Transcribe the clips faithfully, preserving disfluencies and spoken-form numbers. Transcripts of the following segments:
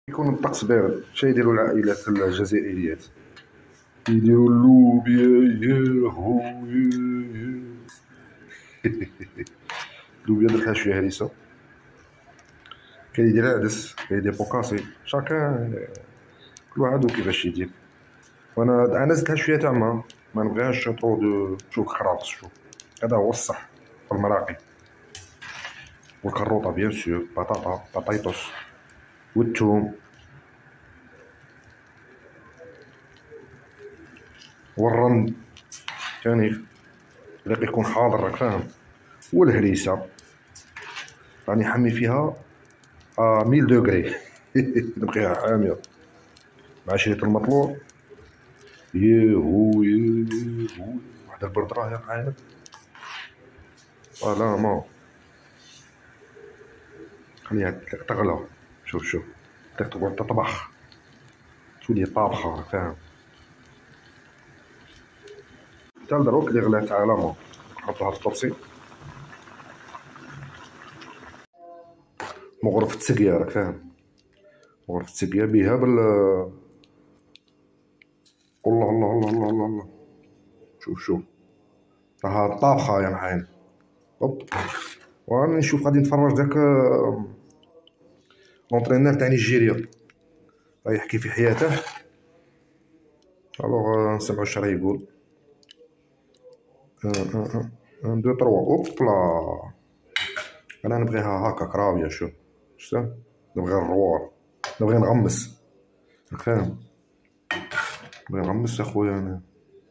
يكون الطقس بارد شا يديروا العائلات الجزائريات؟ يديروا اللوبيا يا خويا. اللوبيا درتها شويه هريسه، كاين يدير عدس، كاين يدير بوكاسي، شاكان كل واحد وكيفاش يدير. وانا انا زدتها شويه تاع ما ما نبغيهاش طرو دو شوف خراطس. شوف هذا هو الصح في المراقي. والكروطه بيان سور، بطاطا بطيطوس والثوم والرند ثاني اللي يكون حاضر، راك فاهم. والهريسه راني حمي فيها ا مية دوغري. نبغيها حاميه مع شريط المطلوع. يهو يهو واحد البرد راه يا عينك. فوالا ما خليها تغلى. شوف شوف تقعد تطبخ تولي طابخه، فاهم. حتى دروك اللي غلات على ما نحطوها في الطبسي. مغرفة سقيا، راك فاهم. مغرفة سقيا بيها بال الله الله الله الله الله الله. شوف شوف راها طابخة يا معاين. اوب وانا نشوف غادي نتفرج داك لونطرينير تاع نيجيريا راه يحكي في حياته. الوغ نسمعو اش راه يقول. ان دو تروا اوبلا. انا نبغيها هكا كراويه. شوف شتا نبغي الروار، نبغي نغمس، راك فاهم. نبغي نغمس اخويا. انا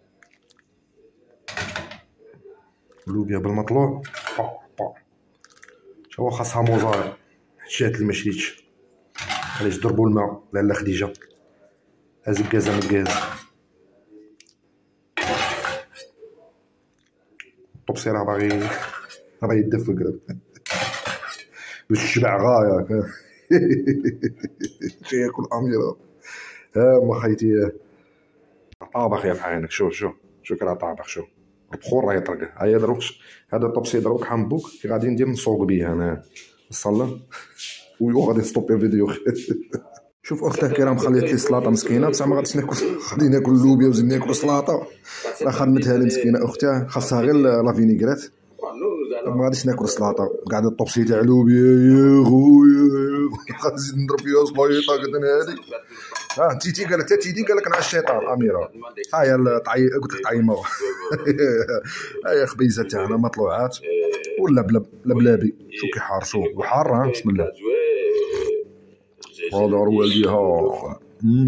اللوبيا بالمطلوع با با. شو خاصها موزاريلا حشات اللي ما شريتش. علاش ضربوا الماء لاله خديجه هاز الكازا من الكاز. الطبسي راه باغي راه باغي يدفق باش الشبع غايه. شي ياكل اميره. ها ما خيتي طابخ يا بعينك. شوف شوف شوف راه طابخ. شوف البخور راه يطرق. هيا دروك هذا الطبسي دروك حنبوك كي غادي ندير نسوق بيه انا نصلى وغادي نستوبي الفيديو. شوف اختها كي راه مخليت لي السلاطه مسكينه، بصح ما غاديش ناكل. غادي ناكل اللوبيا وزيد ناكل سلاطه. راه خدمتها لي مسكينه اختها، خاصها غير لا فينيغريت. ما غاديش ناكل السلاطه. قاعد الطبسي تاع لوبيا يا خويا غادي نزيد نضرب فيها سلايطه قدنا هادي. اه تيتي قال لك تا تيدي قال لك نع الشيطان اميره. ها هي الطعي قلت لك طعيمه. ها هي خبيزه تاعنا مطلوعات واللبلب لبلابي. شو كي حار. شو وحار بسم الله. هذا روالديها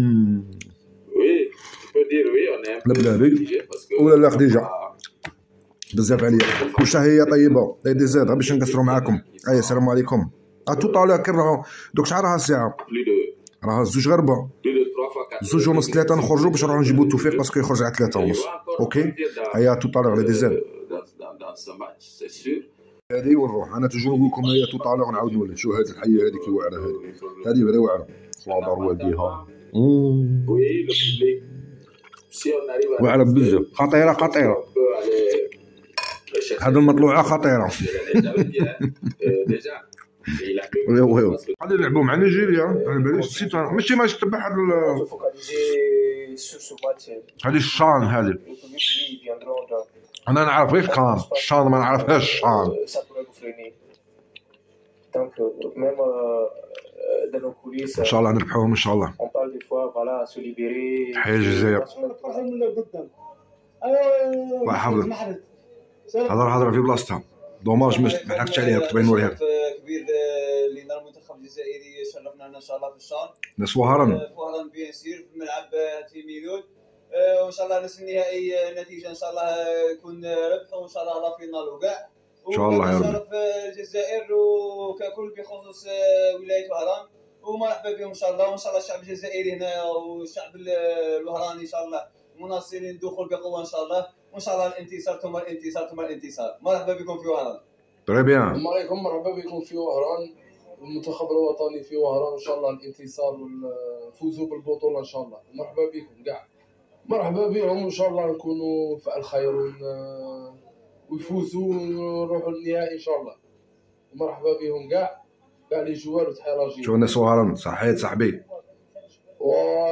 لبلابي ولا لا خديجه بزاف عليا. واش هي طيبه لا دي زاد باش نقصروا معاكم. ايا السلام عليكم. ا تو طالع كنروحوا دوك شحال راها الساعه؟ راها زوج غربه زوج ونص ثلاثه نخرجوا باش نروحوا نجيبوا التوفيق باسكو يخرج على ثلاثه ونص. اوكي هيا تو طالع لا دي زاد هادي ونروح. انا توجور نقول لكم هيا تو طالع ونعاود نولي. شو هاد الحيه هذيك واعره هادي هادي برا واعره. الله دار والديها واعره بزاف. خطيره خطيره هاد المطلوعه خطيره. ويو ويو غادي نلعبوا مع نيجيريا. انا باليش نسيت ماشي ماش تبع هاد هادي الشان هادي. انا نعرف غير كان الشان ما نعرفهاش الشان. ان شاء الله نربحوهم ان شاء الله. تحية الجزائر. الله يحفظك. هضر هضر في بلاصتها. دوماج ما حكيتش عليها كنت باغي نوريها. كبير لينا المنتخب الجزائري شرفنا ان شاء الله في الشهر. ناس وهران. وهران بيان سير في ملعب تيميلود. وان شاء الله نصل النهائي نتيجه ان شاء الله يكون ربح وان شاء الله لا فينال وكاع. ان شاء الله يا رب. شرف الجزائر وككل بخصوص ولايه وهران ومرحبا بهم ان شاء الله. وان شاء الله الشعب الجزائري هنا والشعب الوهراني ان شاء الله مناصرين دخول بقوه ان شاء الله. وان شاء الله الانتصار ثم الانتصار ثم الانتصار. مرحبا بكم في وهران. تري بيان. السلام عليكم. مرحبا بكم في وهران المنتخب الوطني في وهران. ان شاء الله الانتصار والفوز بالبطوله ان شاء الله. مرحبا بكم كاع. مرحبا بهم ان شاء الله نكونوا فعل خير ويفوزوا ونروحوا للنهائي ان شاء الله. مرحبا بهم كاع كاع لي جوار وتحية لاجي. شو الناس وهران صحيت صاحبي.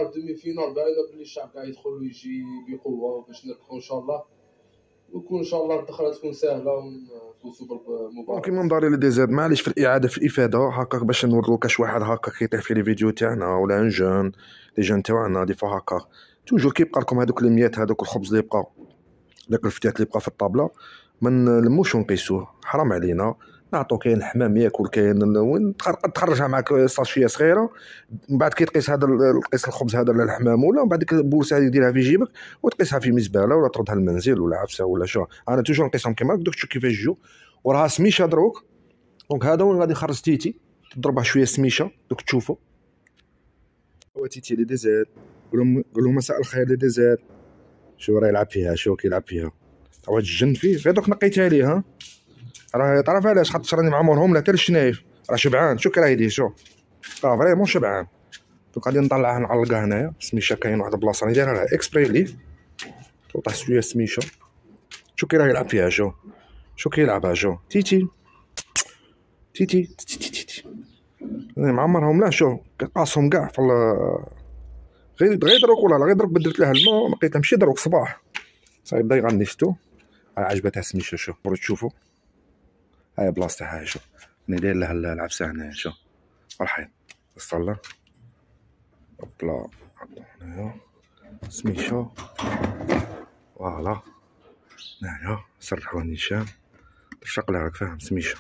دومي فينال باينه بلي الشعب كاع يدخل ويجي بقوه باش نربحوا ان شاء الله، ويكون ان شاء الله الدخله تكون سهله ونفوزوا بالمباراه. كيما نضاري لي دي زاد معليش في الاعاده في الافاده هكاك باش نوروك كاش واحد هكا كيطيح في لي فيديو تاعنا ولا ان جون لي جون تاعنا دي فوا هكا توجور كيبقى لكم هذوك الميات هذوك الخبز اللي بقى داك الفتات اللي بقى في الطابله ما نلموش ونقيسوه حرام علينا نعطو كاين الحمام ياكل كاين وين تخرجها معك ساشيه صغيره من بعد كي تقيس هذا القيس الخبز هذا للحمام ولا من بعد ديك البورصه هذه ديرها في جيبك وتقيسها في مزبله ولا تردها للمنزل ولا عفسه ولا شو انا توجور نقيسهم كيما دوك تشوف كيفاش جو وراها سميشه دروك دونك هذا وين غادي نخرج تيتي تضربها شويه سميشه دوك تشوفوا هو تيتي لي ديزير قول لهم قول لهم مساء الخير لي ديزير شو راه يلعب فيها شو كيلعب فيها تا واحد الجن فيه غير دوك نقيتها ليه ها راه تعرف علاش خاطر راني معمرهم لا حتى الشنايف راه شبعان شو كراه يدير شو راه فريمون شبعان دوك غادي نطلعها نعلقها هنايا سميشه كاين واحد البلاصه راني دايرها لها اكسبري ليه توطح شويه سميشه شو كي راه يلعب فيها شو شو كيلعبها شو تيتي تيتي تيتي تيتي انا معمرهم لا شو قاصهم كاع في غير غير دروك ولا غير دروك بدلت لها الماء ما لقيتها ماشي دروك صباح صايب بدا يغنيستو عجبتها سميشه شو بغيتو تشوفوا هاي بلاصتها هاي شو انا داير لها العفسه هنايا شو فرحين وصلنا هوبلا هنايا سميشه فوالا هنايا سرحوا النيشان ترشق لها راك فاهم سميشه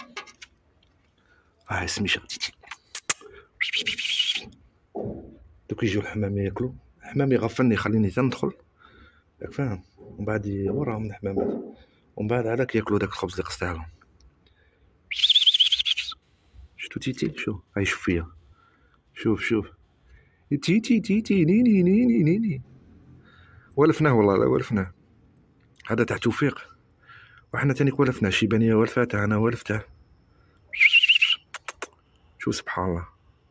هاي سميشه دوك يجيو الحمام ياكلوا الحمام يغفلني يخليني تندخل راك فاهم ومن بعد وراهم الحمامات ومن بعد هذاك ياكلوا داك الخبز اللي قصته لهم شفتو تيتي شوف هاي شوف فيا شوف شوف تيتي تيتي نيني نيني نيني ولفناه والله لا ولفناه هذا تاع توفيق وحنا تاني ولفناه شيبانيه ولفاته انا ولفته شوف سبحان الله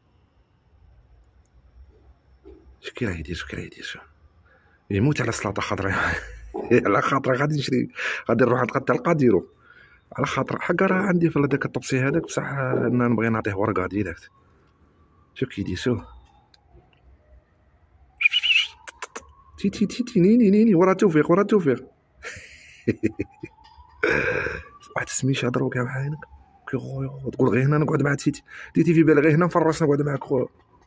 شكي راه يدير شكي راه يدير شو يموت على سلطه خضراء على خاطر غادي نشري غادي نروح نتغدى القاديرو على خاطر حقا راه عندي في هذاك الطبسي هذاك بصح انا نبغي نعطيه ورقه ديريكت شوف كي يدير شوف تي تي تي تي نيني نيني ورا توفيق ورا توفيق واحد السميشه هضروا كاع مع عينك كي خويا تقول غير هنا نقعد مع تيتي تيتي في بالي غير هنا نفرس نقعد معاك خويا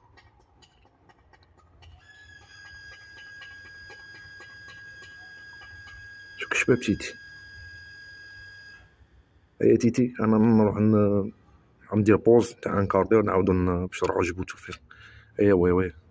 شوف كشباب تيتي هيا تيتي انا نروح ندير بوز تاع انكارديو نعاودو باش نروحو نجيبو توفيق هيا وي وي